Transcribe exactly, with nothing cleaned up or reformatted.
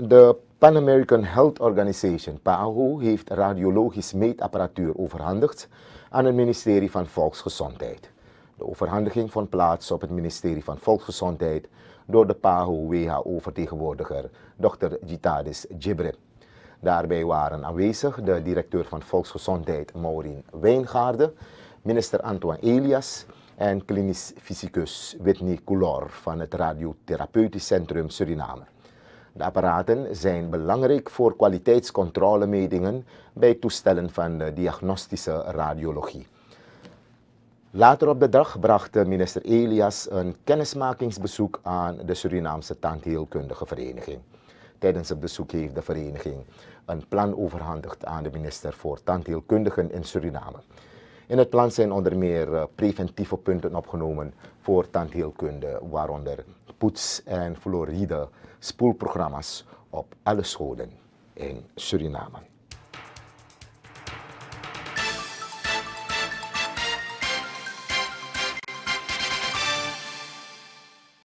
De Pan American Health Organization, P A H O, heeft radiologisch meetapparatuur overhandigd aan het ministerie van Volksgezondheid. De overhandiging vond plaats op het ministerie van Volksgezondheid door de P A H O-W H O-vertegenwoordiger dokter Gitadis Djibril. Daarbij waren aanwezig de directeur van Volksgezondheid Maureen Wijngaarden, minister Antoine Elias en klinisch fysicus Whitney Coulor van het Radiotherapeutisch Centrum Suriname. De apparaten zijn belangrijk voor kwaliteitscontrolemetingen bij toestellen van de diagnostische radiologie. Later op de dag bracht minister Elias een kennismakingsbezoek aan de Surinaamse Tandheelkundige Vereniging. Tijdens het bezoek heeft de vereniging een plan overhandigd aan de minister voor tandheelkundigen in Suriname. In het plan zijn onder meer preventieve punten opgenomen voor tandheelkunde, waaronder poets- en fluoride spoelprogramma's op alle scholen in Suriname.